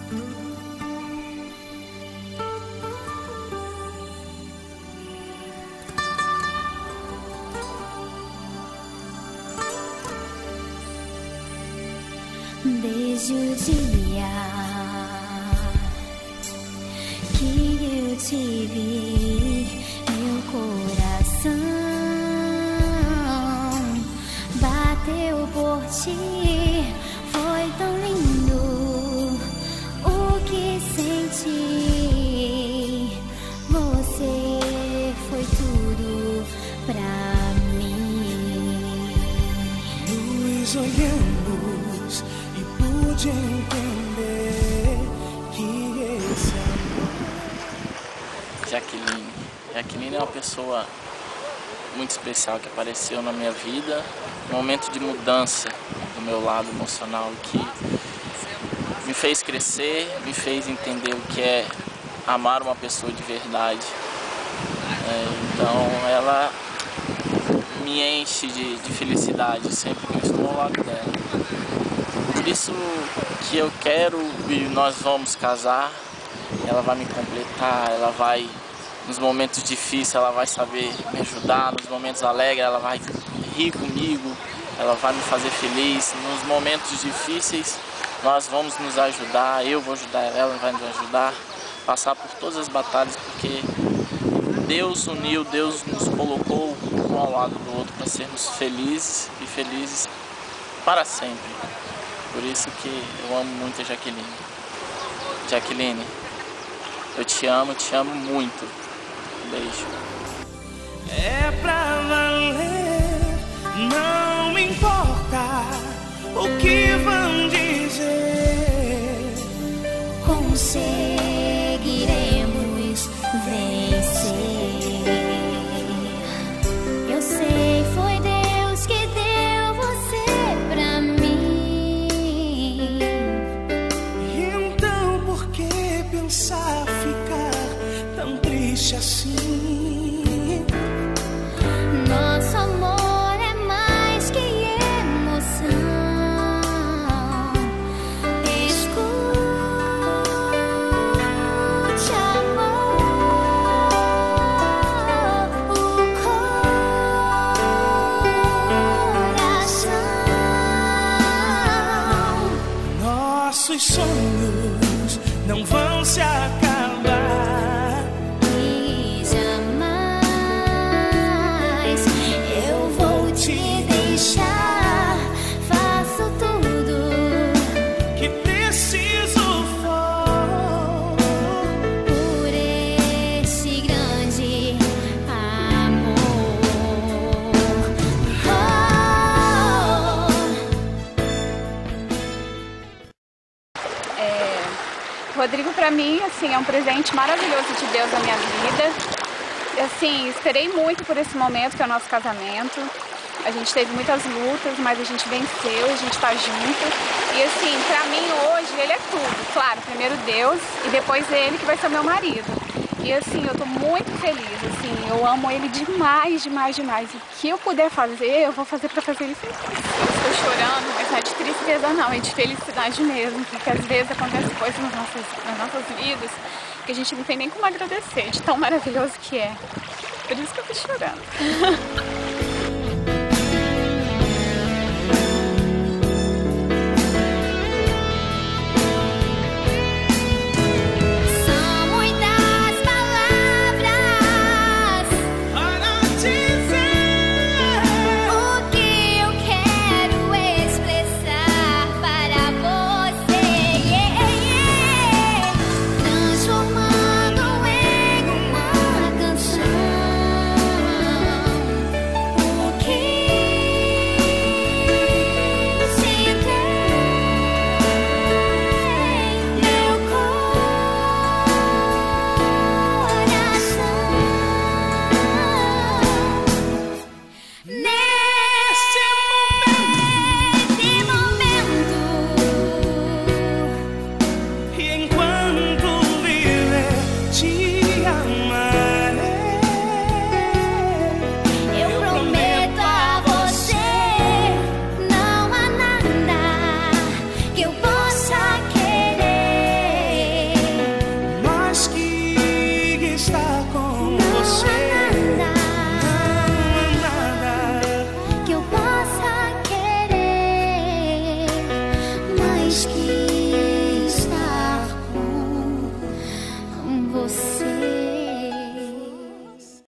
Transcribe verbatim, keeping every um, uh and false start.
Desde o dia que eu te vi, meu coração bateu por ti. Foi tão lindo o que senti. Você foi tudo pra mim. Nos olhamos e pude entender que esse amor... Jaqueline. Jaqueline é uma pessoa muito especial que apareceu na minha vida, um momento de mudança do meu lado emocional, que me fez crescer, me fez entender o que é amar uma pessoa de verdade. É, então ela me enche de, de felicidade sempre que eu estou ao lado dela. Por isso que eu quero e nós vamos casar. Ela vai me completar, ela vai, nos momentos difíceis, ela vai saber me ajudar, nos momentos alegres, ela vai rir comigo, ela vai me fazer feliz. Nos momentos difíceis, nós vamos nos ajudar, eu vou ajudar ela, ela vai nos ajudar a passar por todas as batalhas, porque Deus uniu, Deus nos colocou um ao lado do outro para sermos felizes e felizes para sempre. Por isso que eu amo muito a Jaqueline. Jaqueline, eu te amo, te amo muito. Beijo. É pra valer, não me importa o que vão dizer. Conseguiremos vencer. Eu sei, foi Deus que deu você pra mim. Então por que pensar ficar tão triste assim? Nosso amor é mais que emoção. Escute, amor, o coração. Nossos sonhos não vão se acabar. E jamais eu vou te deixar. Faço tudo Que preciso for por esse grande amor. Oh. É, Rodrigo, pra mim, assim, é um presente maravilhoso de Deus na minha vida. Assim, esperei muito por esse momento, que é o nosso casamento. A gente teve muitas lutas, mas a gente venceu, a gente tá junto. E assim, pra mim hoje, ele é tudo. Claro, primeiro Deus e depois ele que vai ser meu marido. E assim, eu tô muito feliz, assim, eu amo ele demais, demais, demais. O que eu puder fazer, eu vou fazer pra fazer ele feliz. Eu estou chorando, mas não é de tristeza não, é de felicidade mesmo. Porque às vezes acontecem coisas nas nossas, nas nossas vidas que a gente não tem nem como agradecer, de tão maravilhoso que é. Por isso que eu tô chorando.